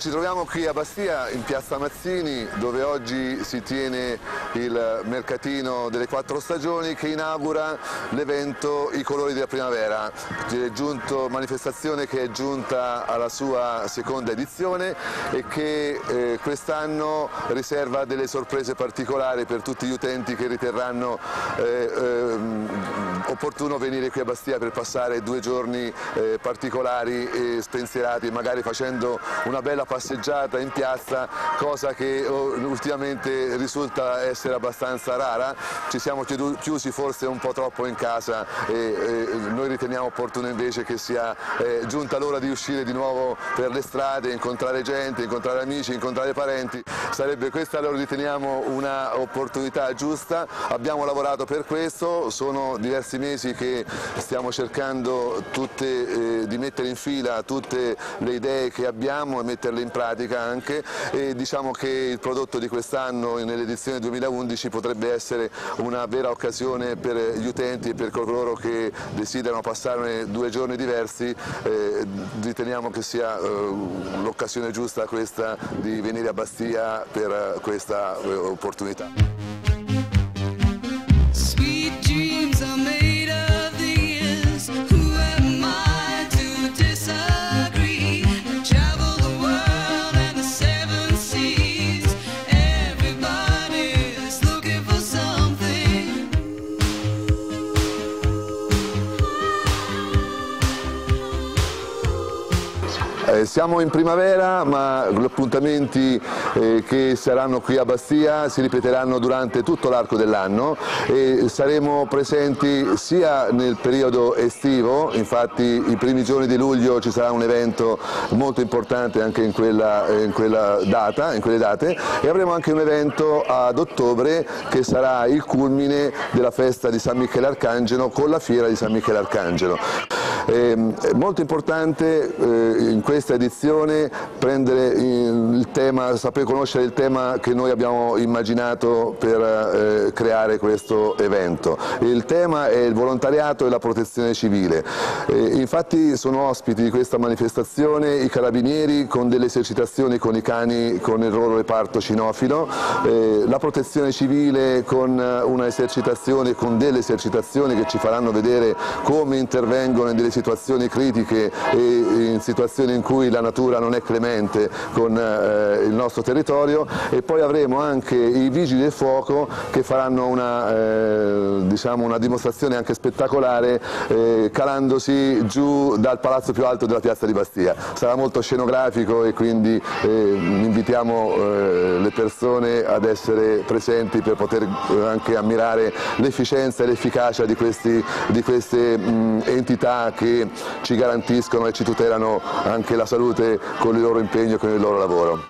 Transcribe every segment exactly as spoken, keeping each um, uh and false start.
Ci troviamo qui a Bastia, in piazza Mazzini, dove oggi si tiene il mercatino delle quattro stagioni che inaugura l'evento I colori della primavera, è giunto, manifestazione che è giunta alla sua seconda edizione e che eh, quest'anno riserva delle sorprese particolari per tutti gli utenti che riterranno eh, eh, opportuno venire qui a Bastia per passare due giorni eh, particolari e spensierati, magari facendo una bella passeggiata in piazza, cosa che ultimamente risulta essere abbastanza rara. Ci siamo chiusi forse un po' troppo in casa e, e noi riteniamo opportuno invece che sia eh, giunta l'ora di uscire di nuovo per le strade, incontrare gente, incontrare amici, incontrare parenti. Sarebbe questa, lo riteniamo, una opportunità giusta. Abbiamo lavorato per questo, sono diversi mesi che stiamo cercando tutte, eh, di mettere in fila tutte le idee che abbiamo e metterle in pratica anche, e diciamo che il prodotto di quest'anno nell'edizione duemilaundici potrebbe essere una vera occasione per gli utenti e per coloro che desiderano passare due giorni diversi. Eh, riteniamo che sia eh, l'occasione giusta questa di venire a Bastia per questa eh, opportunità. Eh, siamo in primavera, ma gli appuntamenti eh, che saranno qui a Bastia si ripeteranno durante tutto l'arco dell'anno e saremo presenti sia nel periodo estivo, infatti i primi giorni di luglio ci sarà un evento molto importante anche in quella, in quella data, in quelle date, e avremo anche un evento ad ottobre che sarà il culmine della festa di San Michele Arcangelo con la fiera di San Michele Arcangelo. È molto importante eh, in questa edizione prendere il tema, sapere conoscere il tema che noi abbiamo immaginato per eh, creare questo evento. Il tema è il volontariato e la protezione civile. Eh, infatti sono ospiti di questa manifestazione i carabinieri con delle esercitazioni con i cani con il loro reparto cinofilo, eh, la protezione civile con una esercitazione, con delle esercitazioni che ci faranno vedere come intervengono in delle situazioni critiche e in situazioni in cui la natura non è clemente con eh, il nostro territorio, e poi avremo anche i vigili del fuoco che faranno una, eh, diciamo una dimostrazione anche spettacolare eh, calandosi giù dal palazzo più alto della piazza di Bastia. Sarà molto scenografico e quindi eh, invitiamo eh, le persone ad essere presenti per poter anche ammirare l'efficienza e l'efficacia di, questi, di queste mh, entità che che ci garantiscono e ci tutelano anche la salute con il loro impegno e con il loro lavoro.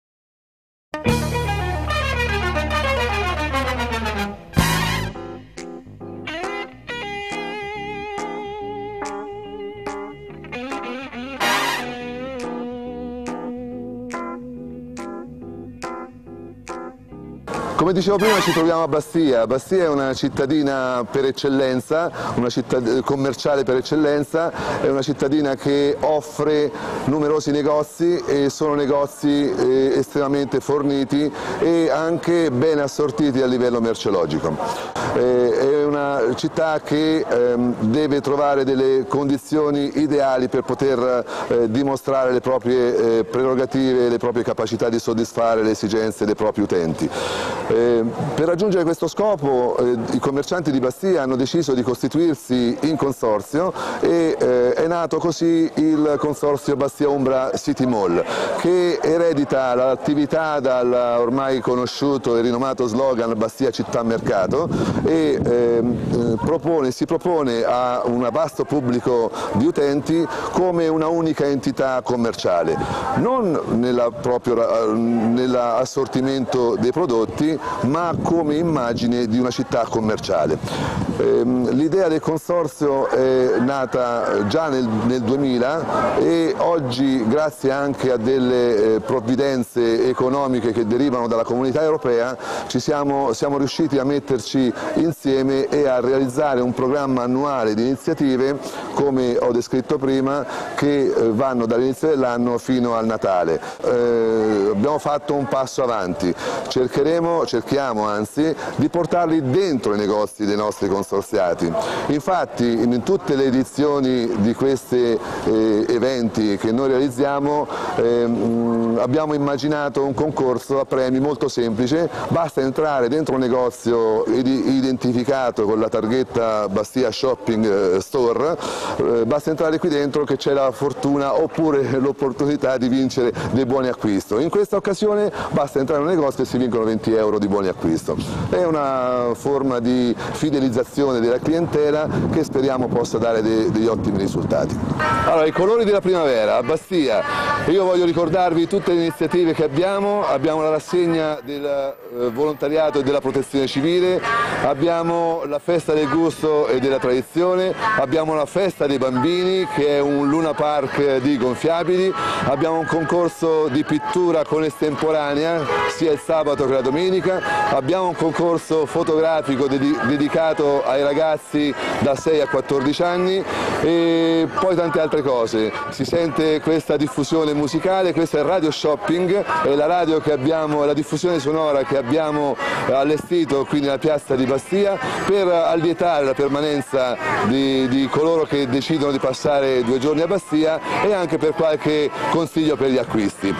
Come dicevo prima, ci troviamo a Bastia. Bastia è una cittadina per eccellenza, una città commerciale per eccellenza, è una cittadina che offre numerosi negozi e sono negozi eh, estremamente forniti e anche ben assortiti a livello merceologico. Eh, è una città che ehm, deve trovare delle condizioni ideali per poter eh, dimostrare le proprie eh, prerogative, le proprie capacità di soddisfare le esigenze dei propri utenti. Eh, per raggiungere questo scopo eh, i commercianti di Bastia hanno deciso di costituirsi in consorzio e eh, è nato così il consorzio Bastia Umbra City Mall, che eredita l'attività dal ormai conosciuto e rinomato slogan Bastia Città Mercato e eh, propone, si propone a un vasto pubblico di utenti come una unica entità commerciale, non nella proprio nell'assortimento dei prodotti, ma come immagine di una città commerciale. L'idea del consorzio è nata già nel, nel duemila e oggi, grazie anche a delle provvidenze economiche che derivano dalla Comunità Europea, ci siamo, siamo riusciti a metterci insieme e a realizzare un programma annuale di iniziative, come ho descritto prima, che vanno dall'inizio dell'anno fino al Natale. Eh, abbiamo fatto un passo avanti, cercheremo, cerchiamo anzi di portarli dentro i negozi dei nostri consorziati. Infatti in tutte le edizioni di questi eh, eventi che noi realizziamo eh, abbiamo immaginato un concorso a premi molto semplice: basta entrare dentro un negozio identificato con la targhetta Bastia Shopping Store, eh, basta entrare qui dentro che c'è la fortuna oppure l'opportunità di vincere dei buoni acquisto. In questa occasione basta entrare in un negozio e si vincono venti euro di buoni acquisto. È una forma di fidelizzazione della clientela che speriamo possa dare de degli ottimi risultati. Allora, i colori della primavera a Bastia: io voglio ricordarvi tutte le iniziative che abbiamo. Abbiamo la rassegna del eh, volontariato e della protezione civile, abbiamo la festa del gusto e della tradizione, abbiamo la festa dei bambini che è un Luna Park di gonfiabili, abbiamo un concorso di pittura con estemporanea sia il sabato che la domenica, abbiamo un concorso fotografico ded dedicato ai ragazzi da sei a quattordici anni e poi tante altre cose. Si sente questa diffusione musicale, questo è il Radio Shopping, è la radio che abbiamo, la diffusione sonora che abbiamo allestito qui nella piazza di Bastia per allietare la permanenza di, di coloro che decidono di passare due giorni a Bastia e anche per qualche consiglio per gli acquisti.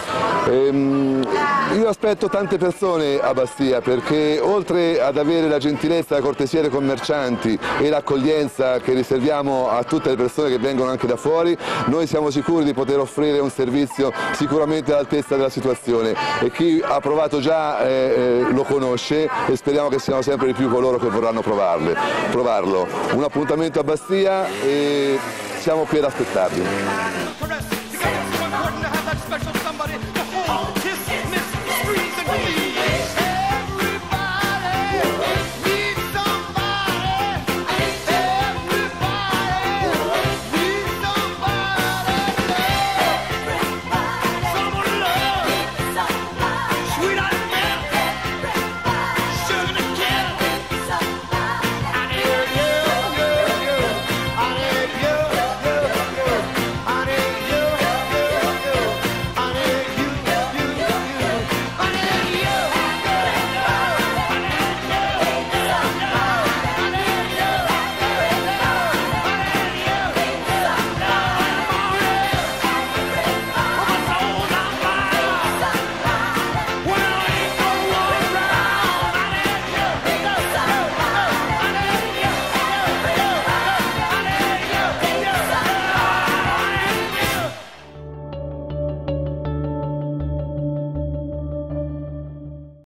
Ehm, io aspetto tante persone a Bastia perché, oltre ad avere la gentilezza e la cortesia dei commercianti e l'accoglienza che riserviamo a tutte le persone che vengono anche da fuori, noi siamo sicuri di poter offrire un servizio sicuramente all'altezza della situazione, e chi ha provato già eh, eh, lo conosce e speriamo che siano sempre di più coloro che vorranno provarle, provarlo. Un appuntamento a Bastia e siamo qui ad aspettarvi.